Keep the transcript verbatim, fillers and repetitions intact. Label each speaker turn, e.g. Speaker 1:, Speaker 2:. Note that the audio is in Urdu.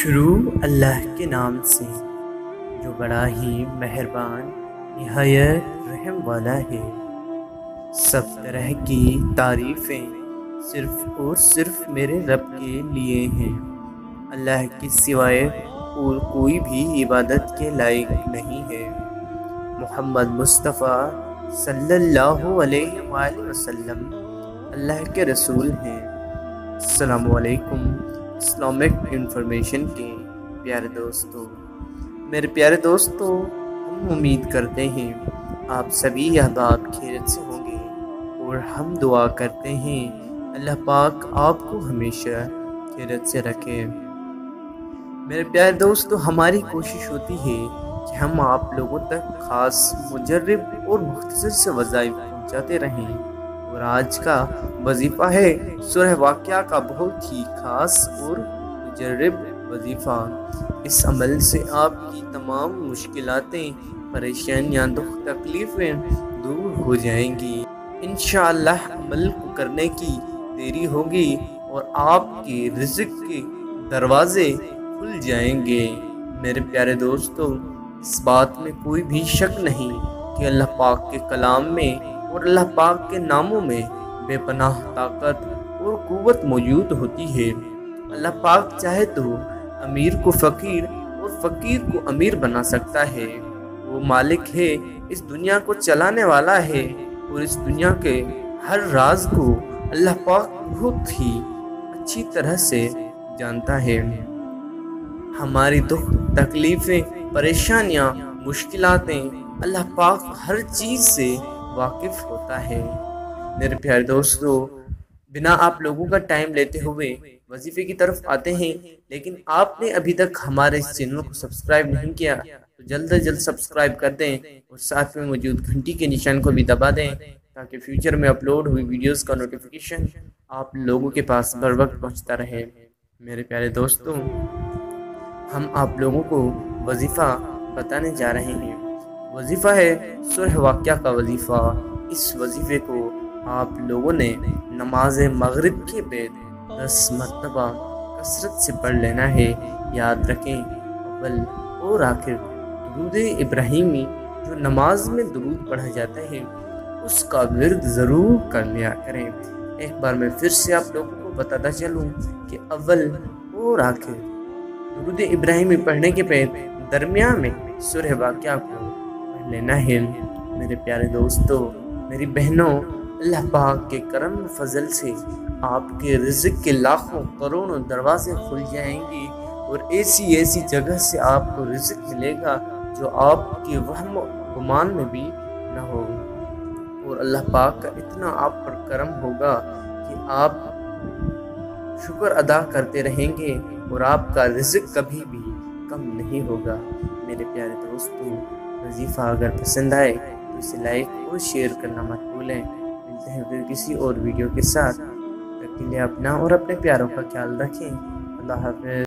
Speaker 1: شروع اللہ کے نام سے جو بڑا ہی مہربان نہایت رحم والا ہے۔ سب طرح کی تعریفیں صرف اور صرف میرے رب کے لیے ہیں۔ اللہ کے سوائے اور کوئی بھی عبادت کے لائق نہیں ہے۔ محمد مصطفیٰ صلی اللہ علیہ وآلہ وسلم اللہ کے رسول ہیں۔ السلام علیکم اسلامک انفارمیشن کے پیارے دوستوں، میرے پیارے دوستوں، ہم امید کرتے ہیں آپ سبھی احباب خیریت سے ہوں گے اور ہم دعا کرتے ہیں اللہ پاک آپ کو ہمیشہ خیریت سے رکھے۔ میرے پیارے دوستوں، ہماری کوشش ہوتی ہے کہ ہم آپ لوگوں تک خاص مجرب اور مختصر سے وظائف پہنچاتے رہیں، اور آج کا وظیفہ ہے سورہ واقعہ کا بہت ہی خاص اور مجرب وظیفہ۔ اس عمل سے آپ کی تمام مشکلاتیں، پریشانیاں، دکھ تکلیفیں دور ہو جائیں گی۔ انشاءاللہ عمل کو کرنے کی دیری ہوگی اور آپ کے رزق کے دروازے کھل جائیں گے۔ میرے پیارے دوستوں، اس بات میں کوئی بھی شک نہیں کہ اللہ پاک کے کلام میں اور اللہ پاک کے ناموں میں بے پناہ طاقت اور قوت موجود ہوتی ہے۔ اللہ پاک چاہے تو امیر کو فقیر اور فقیر کو امیر بنا سکتا ہے۔ وہ مالک ہے، اس دنیا کو چلانے والا ہے، اور اس دنیا کے ہر راز کو اللہ پاک بہت ہی اچھی طرح سے جانتا ہے۔ ہماری دکھ تکلیفیں، پریشانیاں، مشکلاتیں، اللہ پاک ہر چیز سے واقف ہوتا ہے۔ میرے پیارے دوستو، بنا آپ لوگوں کا ٹائم لیتے ہوئے وظیفے کی طرف آتے ہیں، لیکن آپ نے ابھی تک ہمارے اس چینل کو سبسکرائب نہیں کیا تو جلد از جلد سبسکرائب کر دیں اور ساتھ میں موجود گھنٹی کے نشان کو بھی دبا دیں تاکہ فیوچر میں اپلوڈ ہوئی ویڈیوز کا نوٹیفیکیشن آپ لوگوں کے پاس بر وقت پہنچتا رہے۔ میرے پیارے دوستوں، ہم آپ لوگوں کو وظیفہ بتانے جا رہے ہیں۔ وظیفہ ہے سورہ واقعہ کا وظیفہ۔ اس وظیفے کو آپ لوگوں نے نماز مغرب کے بعد دس مرتبہ کثرت سے پڑھ لینا ہے۔ یاد رکھیں، اول اور آخر درود ابراہیمی جو نماز میں درود پڑھا جاتا ہے اس کا ورد ضرور کر لیا کریں۔ ایک بار میں پھر سے آپ لوگوں کو بتاتا چلوں کہ اول اور آخر درود ابراہیمی پڑھنے کے بعد درمیان میں سورہ واقعہ کو پڑھ لینا ہے۔ میرے پیارے دوستوں، میری بہنوں، اللہ پاک کے کرم و فضل سے آپ کے رزق کے لاکھوں کروڑوں دروازے کھل جائیں گے، اور ایسی ایسی جگہ سے آپ کو رزق ملے گا جو آپ کے وہم و گمان میں بھی نہ ہو، اور اللہ پاک کا اتنا آپ پر کرم ہوگا کہ آپ شکر ادا کرتے رہیں گے اور آپ کا رزق کبھی بھی کم نہیں ہوگا۔ میرے پیارے دوستوں، وظیفہ اگر پسند آئے تو اسے لائک اور شیئر کرنا مت بھولیں۔ ملتے ہیں پھر کسی اور ویڈیو کے ساتھ، تب تک کے لیے اپنا اور اپنے پیاروں کا خیال رکھیں۔ اللہ حافظ۔